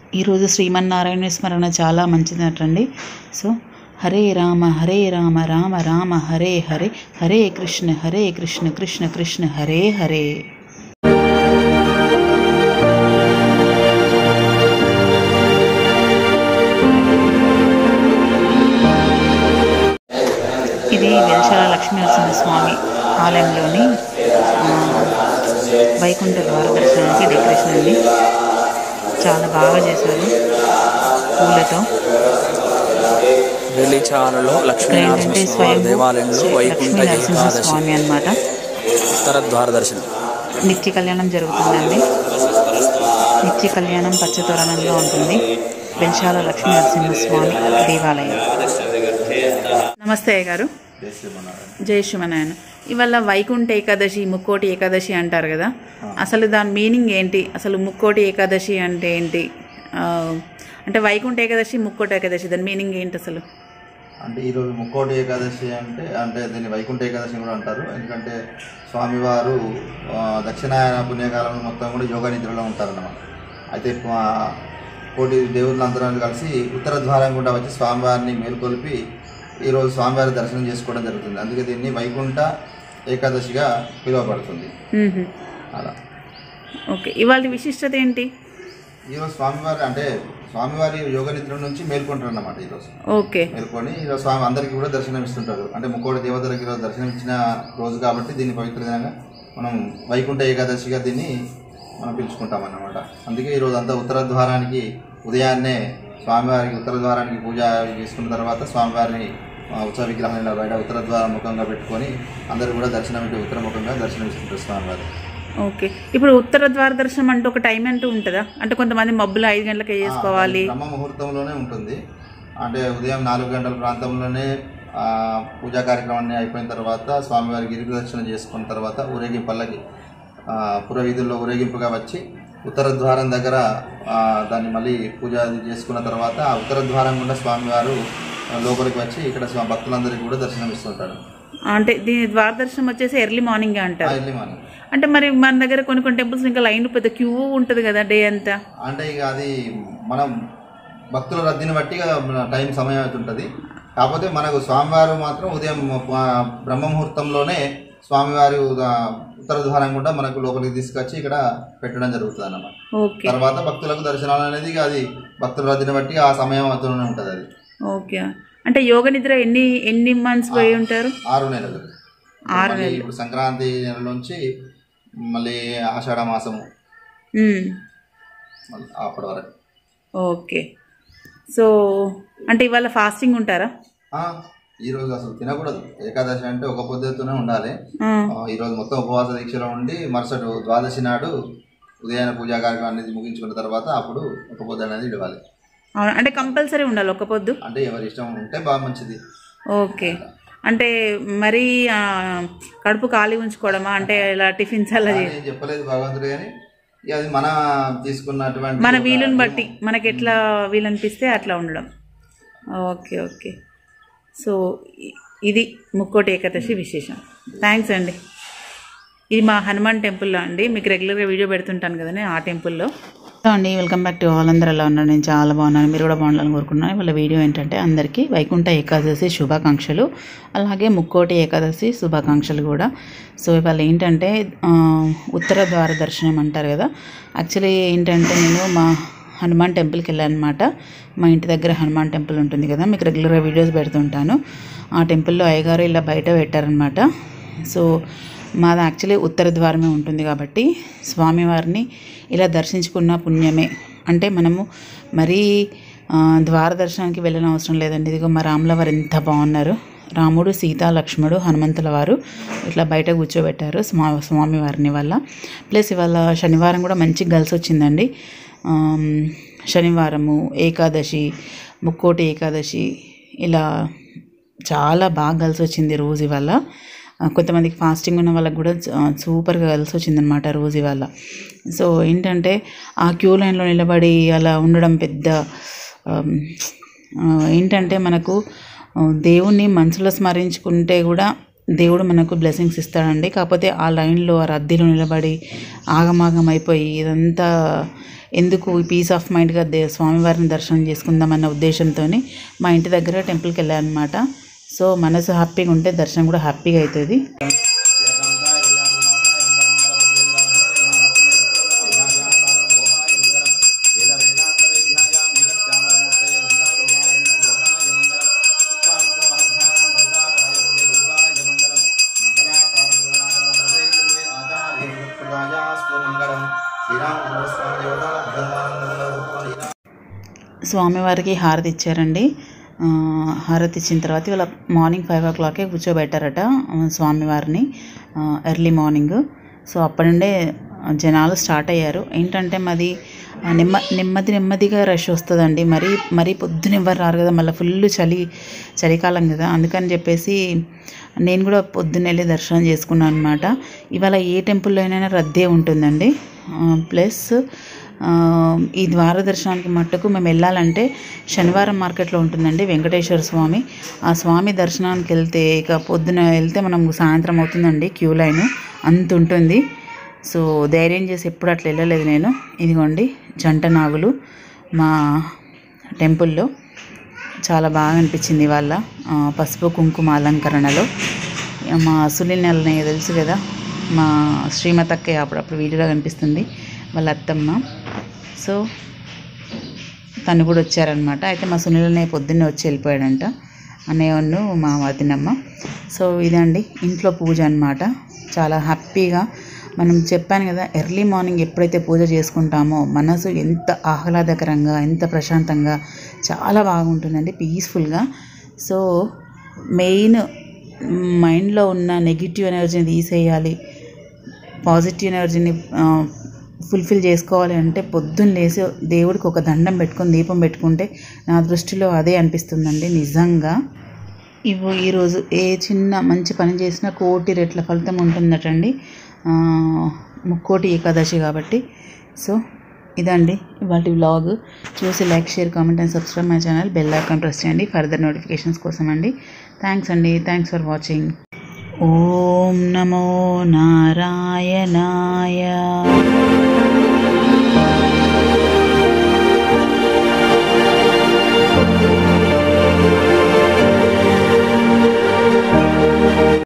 ఈరోజు శ్రీమన్నారాయణ స్మరణ చాలా మంచిదటండి. సో హరే రామ రామ రామ హరే హరే, హరే కృష్ణ కృష్ణ కృష్ణ హరే హరే. ఇది వెలశాల లక్ష్మీనరసింహస్వామి ఆలయంలోని వైకుంఠ ద్వార దర్శనానికి డెకరేషన్ అండి. చాలా బాగా చేశారు పూలతో. వెలిచాలలో లక్ష్మీనరసింహస్వామి దేవాలయంలో వైకుంఠ ఏకాదశి అన్నమాట. ఉత్తర ద్వార దర్శనం నిత్య కళ్యాణం జరుగుతుందండి. నిత్య కళ్యాణం పచ్చతోరణంలో ఉంటుంది వెలశాల లక్ష్మీనరసింహస్వామి దేవాలయం. నమస్తే గారు. జై శ్రీమన్నారాయణ. ఇవాళ వైకుంఠ ఏకాదశి, ముక్కోటి ఏకాదశి అంటారు కదా, అసలు దాని మీనింగ్ ఏంటి? అసలు ముక్కోటి ఏకాదశి అంటే ఏంటి? అంటే వైకుంఠ ఏకాదశి, ముక్కోటి ఏకాదశి దాని మీనింగ్ ఏంటి అసలు? అంటే ఈరోజు ముక్కోటి ఏకాదశి అంటే దీన్ని వైకుంఠ ఏకాదశి కూడా అంటారు. ఎందుకంటే స్వామివారు దక్షిణాయన పుణ్యకాలంలో మొత్తం కూడా యోగా నిద్రలో ఉంటారన్నమాట. అయితే కోటి దేవుళ్ళందరూ కలిసి ఉత్తర ద్వారం గుండా వచ్చి స్వామివారిని మేల్కొల్పి ఈరోజు స్వామివారి దర్శనం చేసుకోవడం జరుగుతుంది. అందుకే దీన్ని వైకుంఠ ఏకాదశిగా పిలువబడుతుంది. అలా. ఓకే, ఇవాళ విశిష్టత ఏంటి? ఈరోజు స్వామివారి యోగ నిద్ర నుంచి మేల్కొంటారు అన్నమాట. ఈరోజు ఓకే, మేల్కొని ఈరోజు స్వామి అందరికీ కూడా దర్శనం ఇస్తుంటారు. అంటే ముక్కోటి దేవతలకి ఈరోజు దర్శనం ఇచ్చిన రోజు కాబట్టి దీన్ని పవిత్ర దినంగా మనం వైకుంఠ ఏకాదశిగా దీన్ని మనం పిలుచుకుంటాం అన్నమాట. అందుకే ఈరోజు అంతా ఉత్తర ద్వారానికి ఉదయాన్నే స్వామివారికి ఉత్తర ద్వారానికి పూజ చేసుకున్న తర్వాత స్వామివారిని ఉత్సవ విగ్రహాన్ని బయట ఉత్తర ద్వారం ముఖంగా పెట్టుకొని అందరూ కూడా దర్శనం ఇటు ఉత్తర ముఖంగా దర్శనం ఇస్తుంటారు స్వామివారి. ఓకే, ఇప్పుడు ఉత్తర ద్వార దర్శనం అంటే ఒక టైం అంటూ ఉంటుందా? అంటే కొంతమంది మబ్బులు 5 గంటలకే చేసుకోవాలి. బ్రహ్మ ముహూర్తంలోనే ఉంటుంది. అంటే ఉదయం 4 గంటల ప్రాంతంలోనే పూజా కార్యక్రమాన్ని అయిపోయిన తర్వాత స్వామివారి గిరి ప్రదక్షిణ చేసుకున్న తర్వాత ఊరేగింపల్లకి పురవీధుల్లో ఊరేగింపుగా వచ్చి ఉత్తర ద్వారం దగ్గర దాన్ని మళ్ళీ పూజ చేసుకున్న తర్వాత ఆ ఉత్తర ద్వారం గుండా స్వామివారు లోపలికి వచ్చి ఇక్కడ భక్తులందరికీ కూడా దర్శనం ఇస్తుంటారు. అంటే దీని ద్వార దర్శనం వచ్చేసి ఎర్లీ మార్నింగ్ అంటారు. ఎర్లీ మార్నింగ్ అంటే మరి మన దగ్గర కొన్ని టెంపుల్స్ ఇంకా లైన్ పెద్ద క్యూ ఉంటుంది కదా డే అంతా. అంటే ఇక అది మనం భక్తుల రద్దీని బట్టి టైం సమయం అవుతుంటుంది. కాకపోతే మనకు స్వామివారు మాత్రం ఉదయం బ్రహ్మ ముహూర్తంలోనే స్వామివారి ఉత్తర ద్వారం కూడా మనకు లోపలికి తీసుకొచ్చి ఇక్కడ పెట్టడం జరుగుతుంది అన్నమాట. తర్వాత భక్తులకు దర్శనాలు అనేది అది భక్తుల రద్దీని బట్టి ఆ సమయం అవుతూనే ఉంటుంది అది. ఓకే, అంటే యోగ నిద్ర ఎన్ని మంత్స్ పోయి ఉంటారు? 6 నెలలు. 6 నెలలు. ఇప్పుడు సంక్రాంతి నెల నుంచి మళ్ళీ ఆషాఢ మాసము అప్పటి వరకు. ఓకే, సో అంటే ఇవాళ ఫాస్టింగ్ ఉంటారా? ఈరోజు అసలు తినకూడదు. ఏకాదశి అంటే ఒక పొద్దుతోనే ఉండాలి. ఈరోజు మొత్తం ఉపవాస దీక్షలో ఉండి మరుసటి ద్వాదశి నాడు ఉదయాన్నే పూజా కార్యక్రమాన్ని ముగించుకున్న తర్వాత అప్పుడు ఒక పొద్దు అనేది ఇవ్వాలి. అంటే కంపల్సరీ ఉండాలి ఒక పొద్దు? అంటే ఎవరి ఇష్టం ఉంటే బాగా మంచిది. ఓకే, అంటే మరీ కడుపు ఖాళీ ఉంచుకోవడమా? అంటే ఇలా టిఫిన్స్ అలా చెప్పలేదు భగవంతుడు, కానీ అది మన తీసుకున్నటువంటి మన వీలుని బట్టి మనకి ఎట్లా వీలనిపిస్తే అట్లా ఉండడం. ఓకే ఓకే, సో ఇది ముక్కోటి ఏకాదశి విశేషం. థ్యాంక్స్ అండి. ఇది మా హనుమాన్ టెంపుల్లో అండి, మీకు రెగ్యులర్గా వీడియో పెడుతుంటాను కదండి ఆ టెంపుల్లో. అండి వెల్కమ్ బ్యాక్ టు ఆల్. అందరూ ఎలా ఉన్నారు? నేను చాలా బాగున్నాను, మీరు కూడా బాగుండాలని కోరుకున్నాను. వాళ్ళ వీడియో ఏంటంటే అందరికీ వైకుంఠ ఏకాదశి శుభాకాంక్షలు, అలాగే ముక్కోటి ఏకాదశి శుభాకాంక్షలు కూడా. సో ఇవాళ ఏంటంటే ఉత్తర ద్వార దర్శనం అంటారు కదా. యాక్చువల్లీ ఏంటంటే నేను మా హనుమాన్ టెంపుల్కి వెళ్ళాను అనమాట. మా ఇంటి దగ్గర హనుమాన్ టెంపుల్ ఉంటుంది కదా, మీకు రెగ్యులర్గా వీడియోస్ పెడుతుంటాను. ఆ టెంపుల్లో అయ్యగారు ఇలా బయట పెట్టారనమాట. సో మాది యాక్చువల్లీ ఉత్తర ద్వారమే ఉంటుంది కాబట్టి స్వామివారిని ఇలా దర్శించుకున్న పుణ్యమే. అంటే మనము మరీ ద్వార దర్శనానికి వెళ్ళిన అవసరం లేదండి. ఇదిగో మా రాముల వారు ఎంత బాగున్నారు. రాముడు, సీత, లక్ష్మణుడు, హనుమంతుల వారు ఇట్లా బయట కూర్చోబెట్టారు స్వామివారిని వల్ల. ప్లస్ ఇవాళ శనివారం కూడా మంచిగా కలిసి వచ్చిందండి. శనివారము, ఏకాదశి, ముక్కోటి ఏకాదశి ఇలా చాలా బాగా కలిసి వచ్చింది రోజు ఇవాళ. కొంతమందికి ఫాస్టింగ్ ఉన్న వాళ్ళకి కూడా సూపర్గా కలిసి వచ్చిందనమాట రోజు ఇవాళ. సో ఏంటంటే ఆ క్యూ లైన్లో నిలబడి అలా ఉండడం పెద్ద ఏంటంటే మనకు దేవుణ్ణి మనసులో స్మరించుకుంటే కూడా దేవుడు మనకు బ్లెస్సింగ్స్ ఇస్తాడండి. కాకపోతే ఆ లైన్లో ఆ రద్దీలో నిలబడి ఆగమాగం అయిపోయి ఇదంతా ఎందుకు పీస్ ఆఫ్ మైండ్గా స్వామివారిని దర్శనం చేసుకుందామన్న ఉద్దేశంతో మా ఇంటి దగ్గర టెంపుల్కి వెళ్ళాను అనమాట. సో మనసు హ్యాపీగా ఉంటే దర్శనం కూడా హ్యాపీగా అవుతుంది. స్వామివారికి హారతి ఇచ్చారండి. హారతి ఇచ్చిన తర్వాత ఇవాళ మార్నింగ్ 5 o'clock కూర్చోబెట్టారట స్వామివారిని, ఎర్లీ మార్నింగ్. సో అప్పటి నుండే జనాలు స్టార్ట్ అయ్యారు. ఏంటంటే మాది నెమ్మదిగా రష్ వస్తుందండి. మరీ పొద్దున ఎవ్వరు రారు కదా, మళ్ళీ ఫుల్ చలికాలం కదా, అందుకని చెప్పేసి నేను కూడా పొద్దున్న వెళ్ళి దర్శనం చేసుకున్నాను అనమాట. ఇవాళ ఏ టెంపుల్లో అయినా రద్దీ ఉంటుందండి. ప్లస్ ఈ ద్వార దర్శనానికి మట్టుకు మేము వెళ్ళాలంటే శనివారం మార్కెట్లో ఉంటుందండి వెంకటేశ్వర స్వామి. ఆ స్వామి దర్శనానికి వెళ్తే ఇక పొద్దున వెళ్తే మనం సాయంత్రం అవుతుందండి, క్యూ లైన్ అంత ఉంటుంది. సో ధైర్యం చేసి ఎప్పుడు అట్లా వెళ్ళలేదు నేను. ఇదిగోండి జంట నాగులు మా టెంపుల్లో చాలా బాగా అనిపించింది వాళ్ళ పసుపు కుంకుమ అలంకరణలో. మా సునీల్ అన్నయ్య తెలుసు కదా, మా శ్రీమతక్క అప్పుడప్పుడు వీడియోలో కనిపిస్తుంది, వాళ్ళ అత్తమ్మ. సో తను కూడా వచ్చారనమాట. అయితే మా సునీల్ అన్నయ్య పొద్దున్నే వచ్చి వెళ్ళిపోయాడంట, అన్నయ్యను మా వదినమ్మ. సో ఇదండి ఇంట్లో పూజ అనమాట. చాలా హ్యాపీగా మనం చెప్పాను కదా, ఎర్లీ మార్నింగ్ ఎప్పుడైతే పూజ చేసుకుంటామో మనసు ఎంత ఆహ్లాదకరంగా, ఎంత ప్రశాంతంగా, చాలా బాగుంటుందండి, పీస్ఫుల్గా. సో మెయిన్ మైండ్లో ఉన్న నెగిటివ్ ఎనర్జీని తీసేయాలి, పాజిటివ్ ఎనర్జీని ఫుల్ఫిల్ చేసుకోవాలి అంటే పొద్దున్న లేసి దేవుడికి ఒక దండం పెట్టుకొని దీపం పెట్టుకుంటే నా దృష్టిలో అదే అనిపిస్తుందండి నిజంగా. ఈరోజు ఏ చిన్న మంచి పని చేసినా 1,000,000 రెట్ల ఫలితం ఉంటుందటండి, ముక్కోటి ఏకాదశి కాబట్టి. సో ఇదండి ఇవాళ వ్లాగ్. చూసి like, share, comment and subscribe my channel. Bell icon press చేయండి ఫర్దర్ నోటిఫికేషన్స్ కోసం అండి. థ్యాంక్స్ అండి, థ్యాంక్స్ ఫర్ వాచింగ్. ఓం నమో నారాయణాయ.